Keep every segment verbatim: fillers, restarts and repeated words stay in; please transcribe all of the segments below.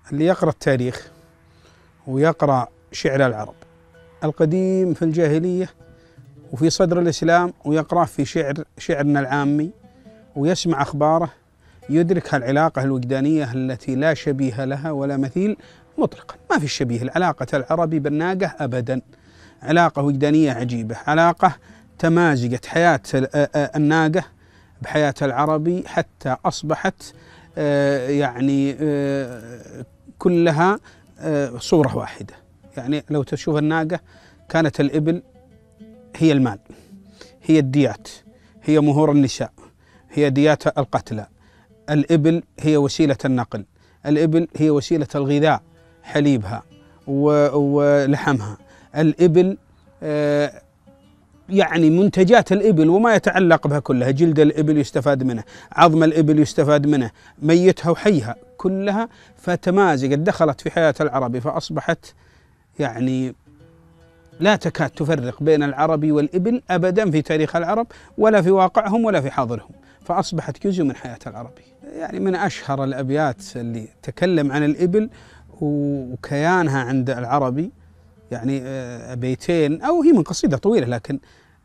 اللي يقرأ التاريخ ويقرأ شعر العرب القديم في الجاهلية وفي صدر الإسلام ويقرأ في شعر شعرنا العامي ويسمع أخباره يدرك هالعلاقة الوجدانية التي لا شبيه لها ولا مثيل مطلقا. ما في شبيه العلاقة العربي بالناقة أبدا، علاقة وجدانية عجيبة، علاقة تمازجت حياة الناقة بحياة العربي حتى أصبحت يعني كلها صورة واحدة. يعني لو تشوف الناقة كانت الإبل هي المال، هي الديات، هي مهور النساء، هي ديات القتلى. الإبل هي وسيلة النقل، الإبل هي وسيلة الغذاء، حليبها ولحمها. الإبل يعني منتجات الإبل وما يتعلق بها كلها، جلد الإبل يستفاد منه، عظم الإبل يستفاد منه، ميتها وحيها كلها، فتمازجت دخلت في حياة العربي فأصبحت يعني لا تكاد تفرق بين العربي والإبل أبدا في تاريخ العرب ولا في واقعهم ولا في حاضرهم، فأصبحت جزء من حياة العربي. يعني من أشهر الأبيات اللي تكلم عن الإبل وكيانها عند العربي يعني بيتين، أو هي من قصيدة طويلة لكن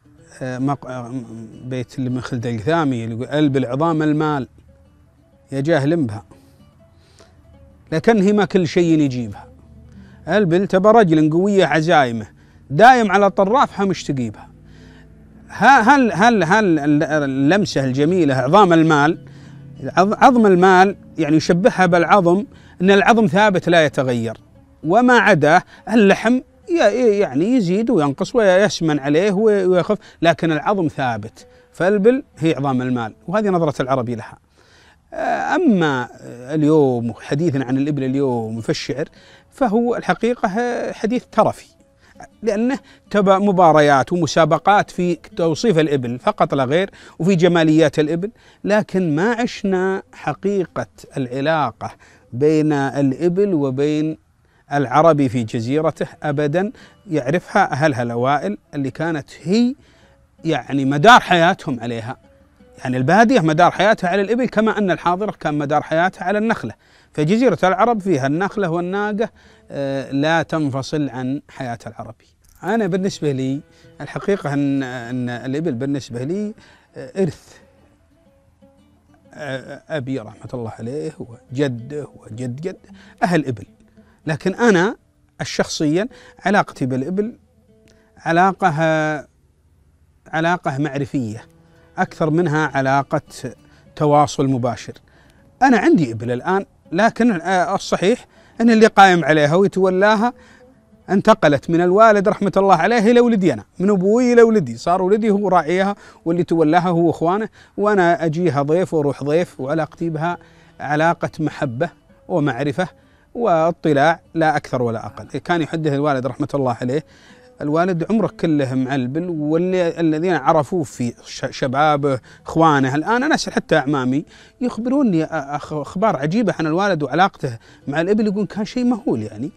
بيت اللي من خلد القثامي اللي يقول: البل عظام المال يا جاهل بها لكن هي ما كل شيء يجيبها. البل تبى رجل قوية عزايمه دايم على طرافها مش تجيبها. هل هل هل اللمسة الجميلة عظام المال، عظم المال يعني يشبهها بالعظم، أن العظم ثابت لا يتغير، وما عداه اللحم يعني يزيد وينقص ويسمن عليه ويخف، لكن العظم ثابت. فالبل هي عظام المال، وهذه نظرة العربي لها. أما اليوم حديثنا عن الإبل اليوم في الشعر فهو الحقيقة حديث ترفي، لأنه تبع مباريات ومسابقات في توصيف الإبل فقط لا غير وفي جماليات الإبل، لكن ما عشنا حقيقة العلاقة بين الإبل وبين العربي في جزيرته أبدا يعرفها أهلها الأوائل اللي كانت هي يعني مدار حياتهم عليها. يعني البادية مدار حياتها على الإبل كما أن الحاضرة كان مدار حياتها على النخلة. فجزيرة العرب فيها النخلة والناقة لا تنفصل عن حياة العربي. أنا بالنسبة لي الحقيقة أن, أن الإبل بالنسبة لي إرث أبي رحمة الله عليه وجده وجد جد أهل إبل، لكن أنا الشخصيا علاقتي بالإبل علاقة علاقة معرفية أكثر منها علاقة تواصل مباشر. أنا عندي إبل الآن، لكن الصحيح أن اللي قائم عليها ويتولاها انتقلت من الوالد رحمة الله عليه إلى ولدي أنا، من أبوي إلى ولدي، صار ولدي هو راعيها واللي تولاها هو أخوانه، وأنا أجيها ضيف وأروح ضيف، وعلاقتي بها علاقة محبة ومعرفة واطلاع لا أكثر ولا أقل. كان يحدث الوالد رحمة الله عليه: الوالد عمره كله مع البل، واللي الذين عرفوه في شبابه اخوانه الان انا اسال حتى اعمامي يخبروني اخبار عجيبه عن الوالد وعلاقته مع الابل، يقول كان شيء مهول يعني.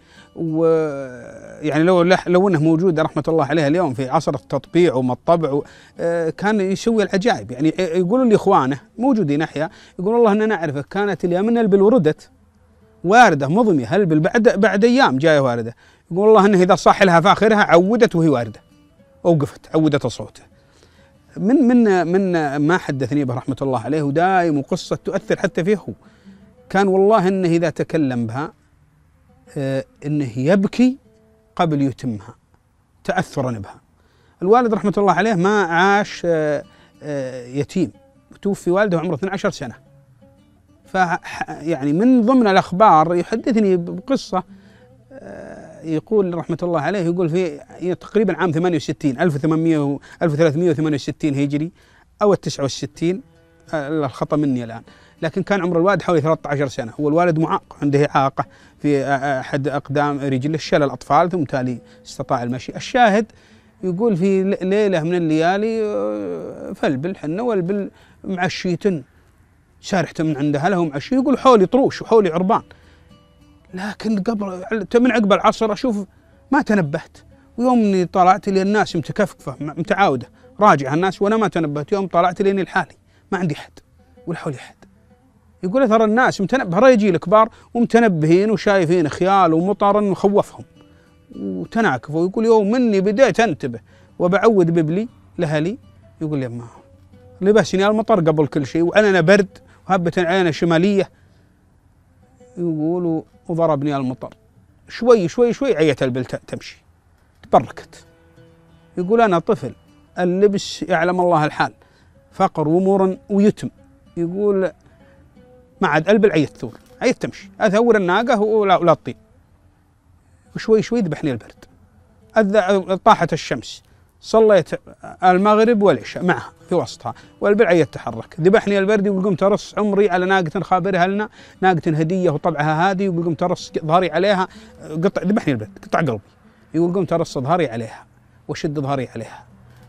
ويعني لو لو انه موجود رحمه الله عليه اليوم في عصر التطبيع وما الطبع كان يسوي العجائب. يعني يقولون لي اخوانه موجودين احياء يقول والله اننا نعرفه كانت اليمن البل وردت وارده مضميه، هالبل بعد بعد ايام جايه وارده، يقول الله انه اذا صاح لها فاخرها عودت وهي وارده، اوقفت عودت صوته. من من من ما حدثني به رحمه الله عليه، ودائم وقصه تؤثر حتى فيه هو. كان والله انه اذا تكلم بها آه انه يبكي قبل يتمها تاثرا بها. الوالد رحمه الله عليه ما عاش آه آه يتيم، توفي والده وعمره اثنتي عشرة سنه. ف يعني من ضمن الاخبار يحدثني بقصه يقول رحمة الله عليه، يقول في تقريبا عام ثمانية وستين ألف وثمانمائة ألف وثلاثمائة وثمانية وستين هجري أو التسعة والستين، الخطأ مني الآن، لكن كان عمر الوالد حوالي ثلاثة عشر سنة. هو الوالد معاق، عنده إعاقة في أحد أقدام رجله، شل الأطفال ثم تالي استطاع المشي. الشاهد يقول في ليلة من الليالي فالبل حنة والبل معشيتن سارحت من عند أهلها ومعشي، يقول حولي طروش وحولي عربان، لكن قبل من عقب العصر أشوف ما تنبهت، ويوم طلعت لي الناس متكفكفة متعاودة راجع الناس وأنا ما تنبهت، يوم طلعت لي لحالي ما عندي حد ولا حولي حد. يقول ترى الناس متنبه، رجي الكبار ومتنبهين وشايفين خيال ومطر وخوفهم وتناكفوا. يقول يوم مني بديت انتبه وبعود ببلي لهلي، يقول يا ما لبسني المطر قبل كل شيء وأنا برد وهبت علينا شمالية، يقول وضربني المطر شوي شوي شوي عيت البل تمشي تبركت. يقول أنا طفل اللبس يعلم الله الحال، فقر وامور ويتم، يقول ما عاد البل عيت ثور عيت تمشي، اثور الناقه ولا, ولا تطير، وشوي شوي ذبحني البرد. طاحت الشمس، صليت المغرب والعشاء معها في وسطها والبل عيت تحرك، ذبحني البرد. يقول قمت ارص عمري على ناقه خابرها لنا، ناقه هديه وطبعها هادي، يقول قمت ارص ظهري عليها، قطع ذبحني البرد قطع قلبي. يقول قمت ارص ظهري عليها وشد ظهري عليها.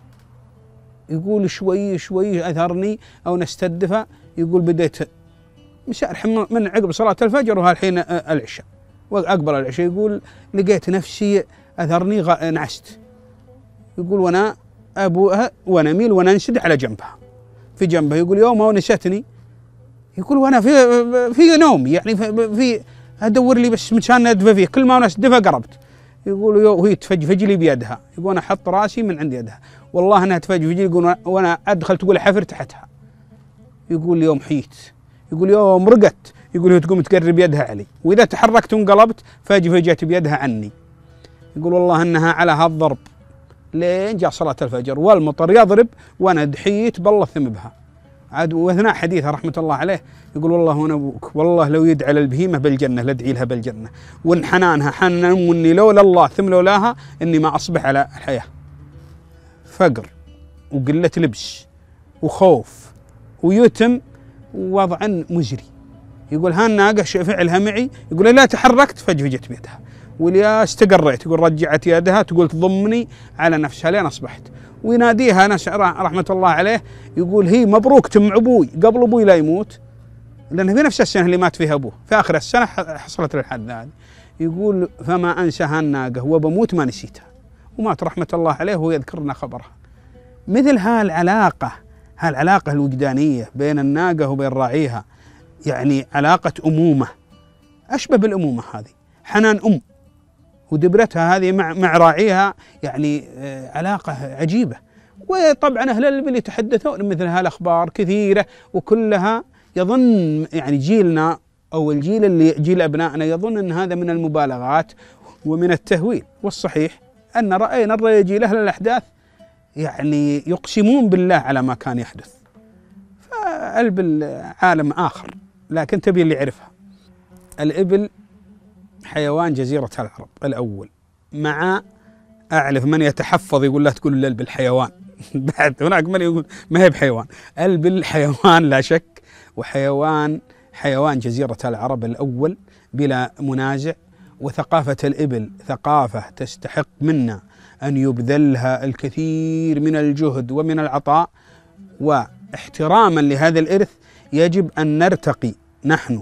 يقول شوي شوي اثرني او نستدفى، يقول بديت مسارح من عقب صلاة الفجر وهالحين العشاء واقبل العشاء. يقول لقيت نفسي اثرني نعست، يقول وانا ابوها وانا اميل وانا انسد على جنبها في جنبها. يقول يوم ما نستني، يقول وانا في في نوم يعني في, في ادور لي بس مكان ادفى فيه، كل ما انا دفى قربت. يقول وهي تفجفج لي بيدها، يقول انا احط راسي من عند يدها والله انها تفجفج لي، يقول وانا ادخل تقول حفر تحتها. يقول يوم حيت، يقول يوم رقت، يقول هي تقوم تقرب يدها علي، واذا تحركت وانقلبت فجفجت بيدها عني. يقول والله انها على هالضرب لين جاء صلاة الفجر والمطر يضرب وانا دحيت بالله ثم بها. عاد واثناء حديثه رحمه الله عليه يقول والله وانا ابوك والله لو يدعى للبهيمه بالجنه لادعي لها بالجنه، وان حنانها حنان واني لولا الله ثم لولاها اني ما اصبح على الحياه. فقر وقله لبس وخوف ويتم ووضعا مزري. يقول هالناقه فعلها معي، يقول لا تحركت فجفجت بيدها واليا استقريت، يقول رجعت يدها تقول تضمني على نفسها لين اصبحت. ويناديها ناس رحمه الله عليه، يقول هي مبروك تم ابوي قبل ابوي لا يموت، لانه في نفس السنه اللي مات فيها ابوه في اخر السنه حصلت الحد هذه. يقول فما انسى هالناقه وبموت ما نسيتها، ومات رحمه الله عليه وهو يذكرنا خبرها. مثل هالعلاقه هالعلاقه الوجدانيه بين الناقه وبين راعيها، يعني علاقه امومه اشبه بالامومه هذه، حنان ام ودبرتها هذه مع مع راعيها، يعني علاقه عجيبه. وطبعا اهل العلم يتحدثون مثل هالاخبار كثيره وكلها يظن يعني جيلنا او الجيل اللي جيل ابنائنا يظن ان هذا من المبالغات ومن التهويل، والصحيح ان راينا الرجال اهل الاحداث يعني يقسمون بالله على ما كان يحدث. فالإبل عالم آخر، لكن تبي اللي يعرفها. الإبل حيوان جزيرة العرب الأول، مع أعرف من يتحفظ يقول لا تقول الإبل حيوان بعد هناك من يقول ما هي بحيوان. الإبل حيوان لا شك، وحيوان حيوان جزيرة العرب الأول بلا منازع. وثقافة الإبل ثقافة تستحق منا أن يبذلها الكثير من الجهد ومن العطاء، واحتراما لهذا الإرث يجب أن نرتقي نحن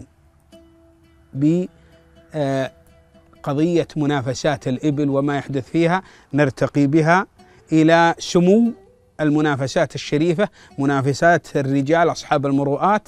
بقضية منافسات الإبل وما يحدث فيها، نرتقي بها إلى سمو المنافسات الشريفة، منافسات الرجال أصحاب المروءات،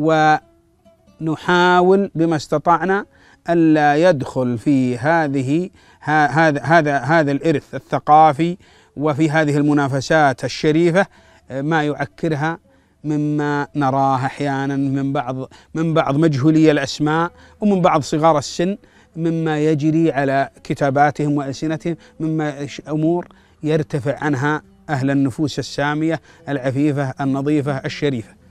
ونحاول بما استطعنا ألا يدخل في هذه هذا هذا هذا الإرث الثقافي وفي هذه المنافسات الشريفة ما يعكرها مما نراه أحيانا من بعض من بعض مجهولي الأسماء ومن بعض صغار السن، مما يجري على كتاباتهم وألسنتهم، مما أمور يرتفع عنها أهل النفوس السامية العفيفة النظيفة الشريفة.